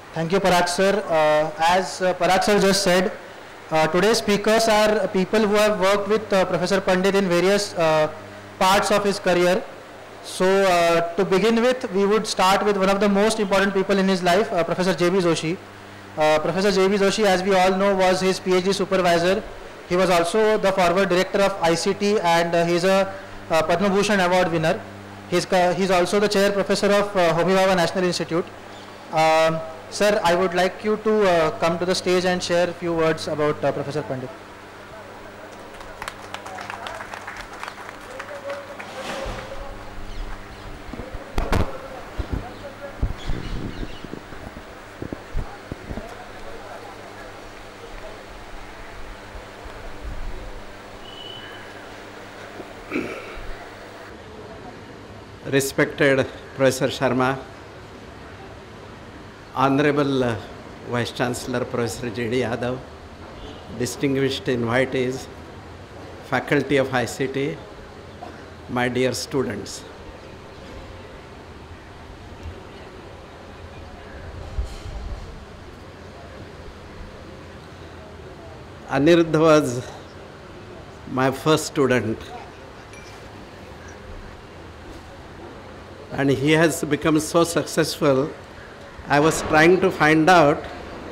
Thank you, Parag sir. As Parag sir just said, today's speakers are people who have worked with Professor Pandit in various parts of his career. So, to begin with, we would start with one of the most important people in his life, Professor J.B. Joshi. Professor J.B. Joshi, as we all know, was his PhD supervisor. He was also the forward director of ICT, and he is a Padma Bhushan Award winner. He's also the chair professor of Homi Bhabha National Institute. Sir, I would like you to come to the stage and share a few words about Professor Pandit. Respected Professor Sharma, Honorable Vice Chancellor Professor J.D. Yadav, distinguished invitees, faculty of ICT, my dear students. Aniruddha was my first student, and he has become so successful. I was trying to find out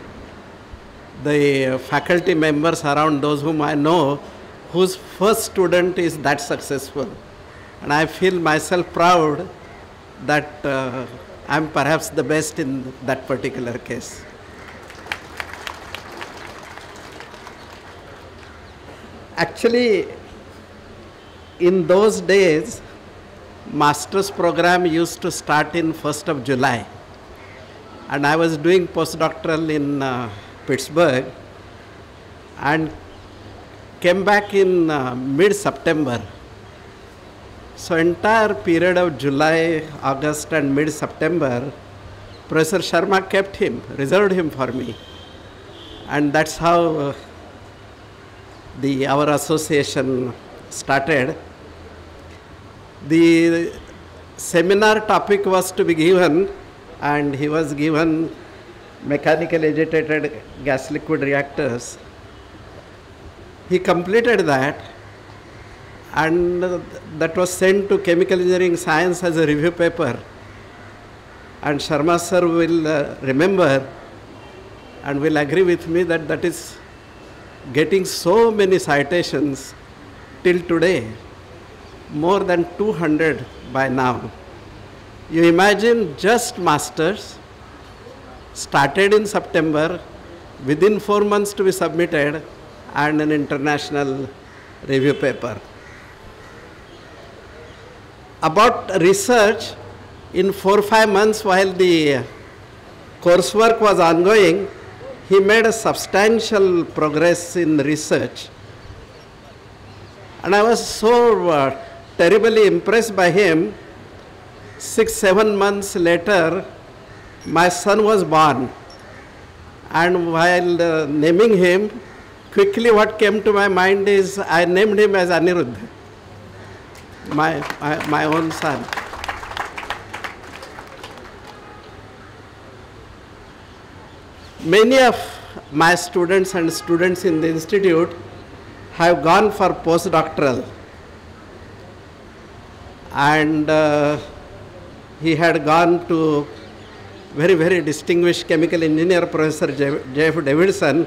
the faculty members around those whom I know whose first student is that successful. And I feel myself proud that I'm perhaps the best in that particular case. Actually, in those days, master's program used to start in 1st of July. And I was doing postdoctoral in Pittsburgh and came back in mid-September. So entire period of July, August and mid-September, Professor Sharma kept him, reserved him for me. And that's how our association started. The seminar topic was to be given, and he was given mechanical agitated gas liquid reactors. He completed that, and that was sent to Chemical Engineering Science as a review paper. And Sharma sir will remember and will agree with me that that is getting so many citations till today, more than 200 by now. You imagine just masters, started in September, within 4 months to be submitted, and an international review paper. About research, in 4 or 5 months while the coursework was ongoing, he made a substantial progress in research. And I was so terribly impressed by him. 6-7 months later, my son was born. And while naming him, quickly what came to my mind is I named him as Aniruddha, my own son. Many of my students and students in the institute have gone for postdoctoral. And he had gone to very, very distinguished chemical engineer, Professor J.F. Davidson.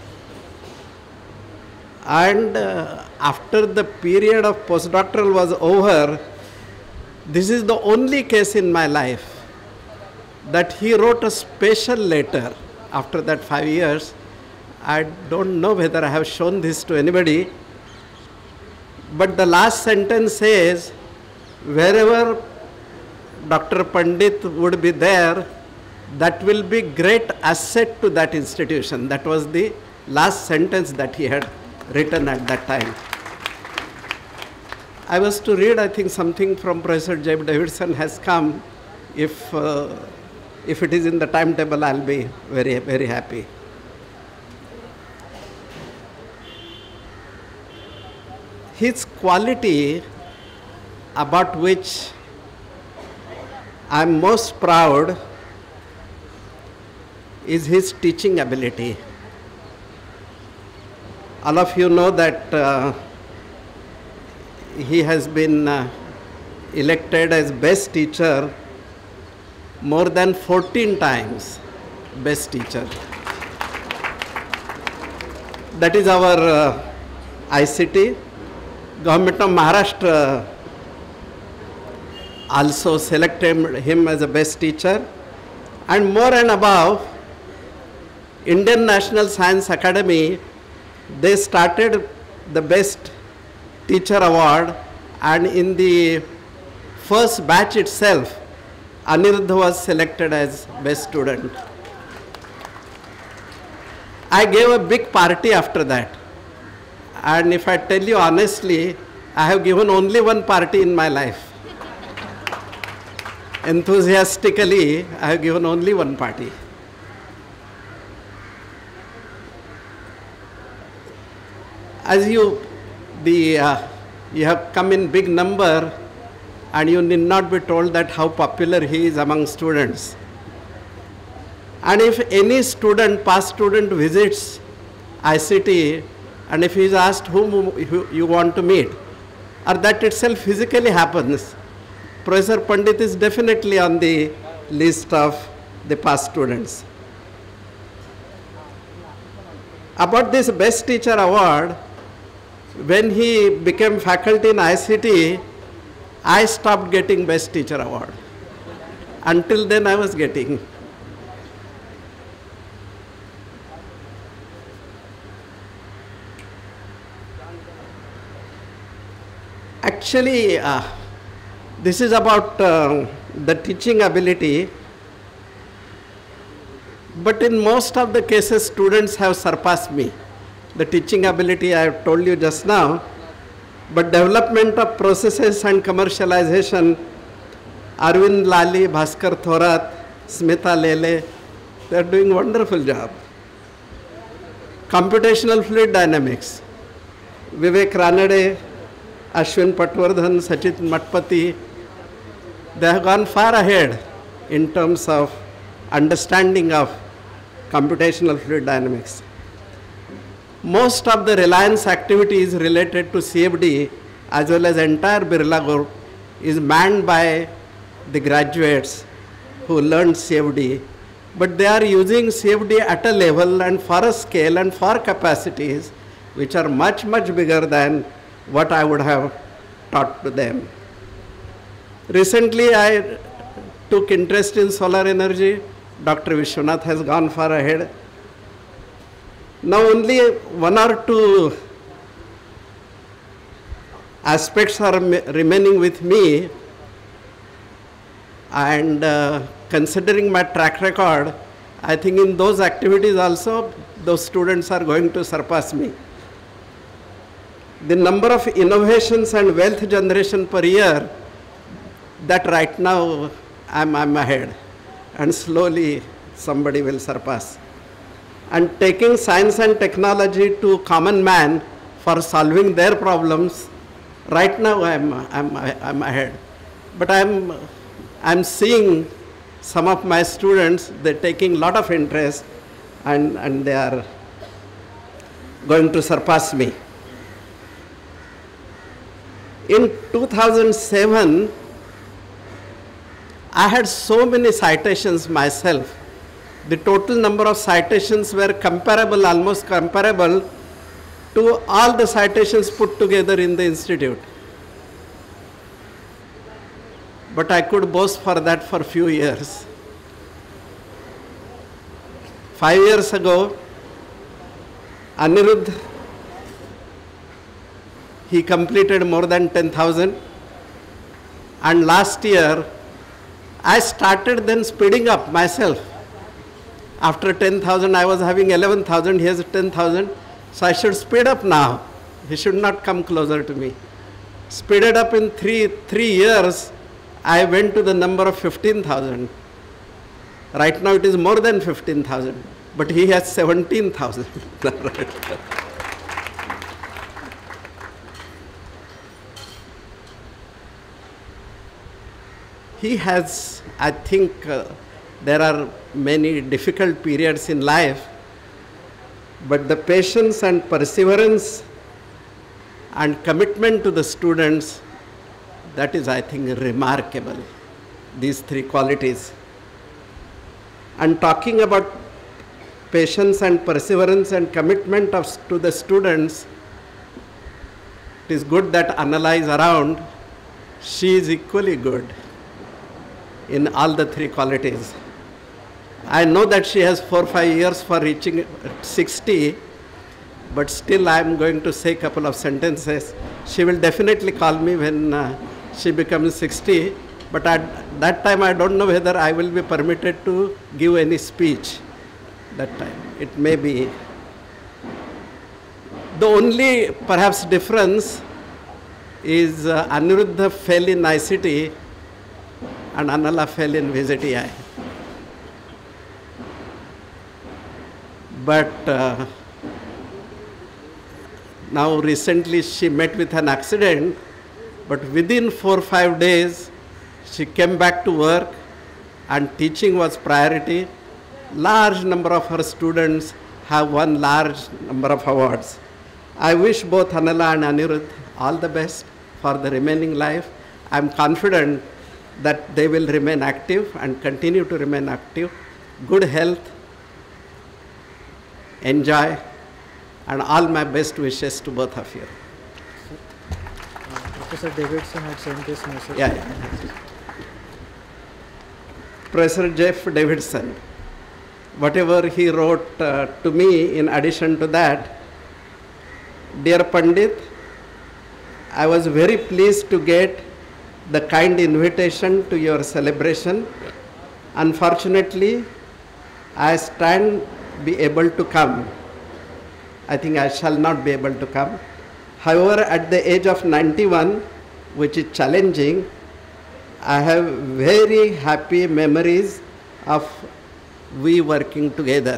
And after the period of postdoctoral was over, this is the only case in my life that he wrote a special letter after that 5 years. I don't know whether I have shown this to anybody, but the last sentence says, wherever Dr. Pandit would be there, that will be great asset to that institution. That was the last sentence that he had written at that time. I was to read, I think, something from Professor J. Davidson has come. If it is in the timetable, I'll be very, very happy. His quality about which I'm most proud is his teaching ability. All of you know that he has been elected as best teacher more than 14 times, best teacher. That is our ICT. Government of Maharashtra also selected him as a best teacher. And more and above, Indian National Science Academy, they started the best teacher award, and in the first batch itself, Aniruddha was selected as best student. I gave a big party after that. And if I tell you honestly, I have given only one party in my life. Enthusiastically, I have given only one party. As you have come in big number, and you need not be told that how popular he is among students. And if any student, past student visits ICT, and if he is asked whom you want to meet, or that itself physically happens, Professor Pandit is definitely on the list of the past students. About this Best Teacher Award, when he became faculty in ICT, I stopped getting Best Teacher Award. Until then I was getting. Actually, this is about the teaching ability, but in most of the cases, students have surpassed me. The teaching ability I have told you just now, but development of processes and commercialization, Arvind Lali, Bhaskar Thorat, Smita Lele, they are doing wonderful job. Computational fluid dynamics, Vivek Ranade, Ashwin Patwardhan, Sachit Matpati, they have gone far ahead in terms of understanding of computational fluid dynamics. Most of the Reliance activities related to CFD as well as entire Birla Group is manned by the graduates who learned CFD, but they are using CFD at a level and for a scale and for capacities which are much, much bigger than what I would have taught to them. Recently, I took interest in solar energy. Dr. Vishwanath has gone far ahead. Now only one or two aspects are remaining with me, and considering my track record, I think in those activities also, those students are going to surpass me. The number of innovations and wealth generation per year, that right now I'm ahead, and slowly somebody will surpass. And taking science and technology to common man for solving their problems, right now I'm ahead. But I'm seeing some of my students, they're taking a lot of interest, and they are going to surpass me. In 2007, I had so many citations myself. The total number of citations were comparable, almost comparable to all the citations put together in the institute. But I could boast for that for a few years. 5 years ago, Aniruddha, he completed more than 10,000. And last year, I started then speeding up myself. After 10,000, I was having 11,000, he has 10,000. So I should speed up now. He should not come closer to me. Speeded up in three years, I went to the number of 15,000. Right now it is more than 15,000, but he has 17,000. He has, I think, there are many difficult periods in life, but the patience and perseverance and commitment to the students, that is, I think, remarkable, these three qualities. And talking about patience and perseverance and commitment to the students, it is good that Anala is around. She is equally good in all the three qualities. I know that she has 4 or 5 years for reaching 60, but still I am going to say a couple of sentences. She will definitely call me when she becomes 60, but at that time I don't know whether I will be permitted to give any speech that time. It may be. The only perhaps difference is Aniruddha fell in ICT and Anala fell in VJTI. But now recently she met with an accident, but within 4 or 5 days she came back to work and teaching was priority. Large number of her students have won large number of awards. I wish both Anala and Anirudh all the best for the remaining life. I am confident that they will remain active and continue to remain active. Good health, enjoy, and all my best wishes to both of you. Professor Davidson had sent this message. Yeah. Professor Jeff Davidson, whatever he wrote to me in addition to that, dear Pandit, I was very pleased to get the kind invitation to your celebration. Unfortunately, I shan't be able to come. I think I shall not be able to come. However, at the age of 91, which is challenging, I have very happy memories of we working together.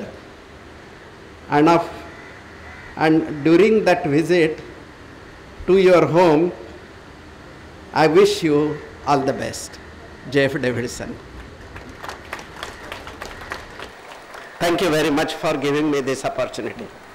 And during that visit to your home, I wish you all the best. Jeff Davidson. Thank you very much for giving me this opportunity.